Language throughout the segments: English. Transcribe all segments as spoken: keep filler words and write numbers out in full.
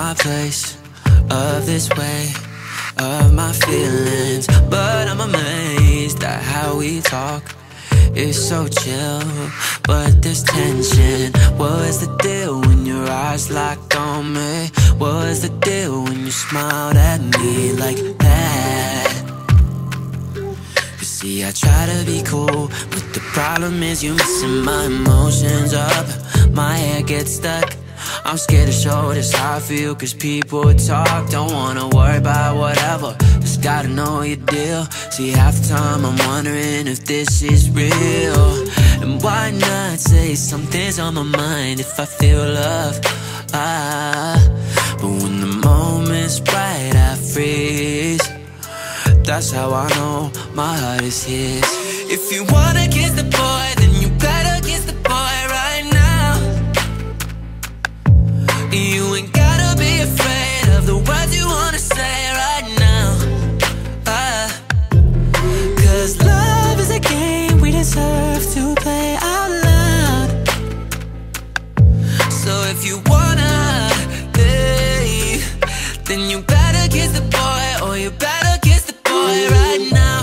my place, of this way, of my feelings. But I'm amazed at how we talk. It's so chill, but there's tension. What's the deal when your eyes locked on me? What's the deal when you smiled at me like that? You see, I try to be cool, but the problem is you messing my emotions up. My head gets stuck. I'm scared to show this how I feel, cause people talk. Don't wanna worry about whatever, just gotta know your deal. See, half the time I'm wondering if this is real. And why not say something's on my mind if I feel love? Ah, but when the moment's right, I freeze. That's how I know my heart is his. If you wanna kiss the boy, then you better kiss the boy right now. You ain't gotta be afraid of the words you wanna say right now. Ah, cause love is a game we deserve to play out loud. So if you wanna, hey, then you better kiss the boy, or you better kiss the boy right now.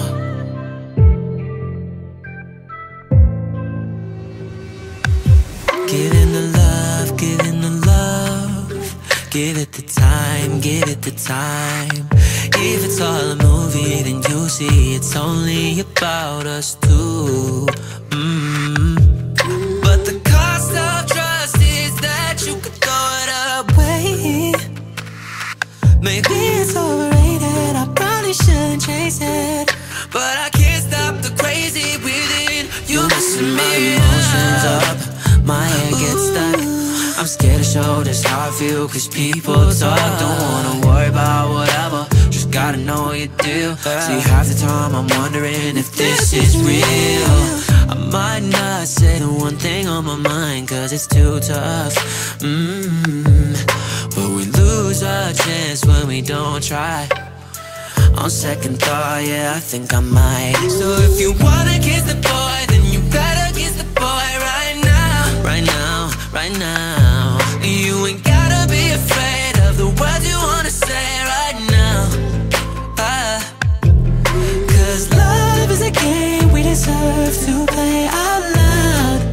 Giving the love, giving the love, give it the time, give it the time. If it's all a movie, then you see it's only about us two. mm. But the cost of trust is that you could throw it away. Maybe it's overrated, I probably shouldn't chase it, but I can't stop the crazy within. You messing my emotions up, my head gets stuck. I'm scared to show this how I feel, cause people talk. Don't wanna worry about whatever, just gotta know your deal. See, half the time I'm wondering if this is real. I might not say the one thing on my mind, cause it's too tough. mm-hmm. But we lose our chance when we don't try. On second thought, yeah, I think I might. So if you wanna kiss the boy, then you better kiss the boy right now. Right now, right now. You ain't gotta be afraid of the words you wanna say right now. Ah, cause love is a game we deserve to play out loud.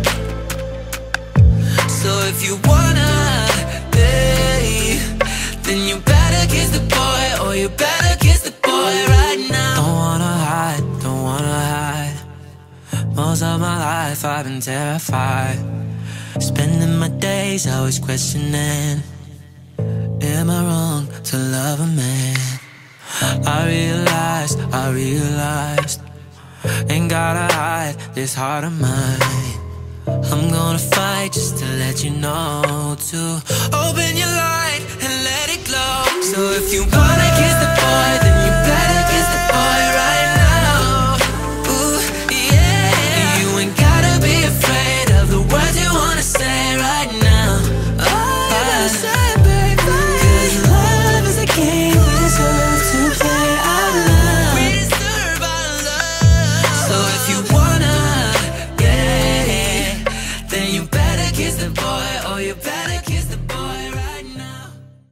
So if you wanna, hey, then you better kiss the boy, or you better kiss the boy right now. Don't wanna hide, don't wanna hide. Most of my life I've been terrified, spending my days always questioning, am I wrong to love a man? I realized, I realized, ain't gotta hide this heart of mine. I'm gonna fight just to let you know to open your light and let it glow. So if you want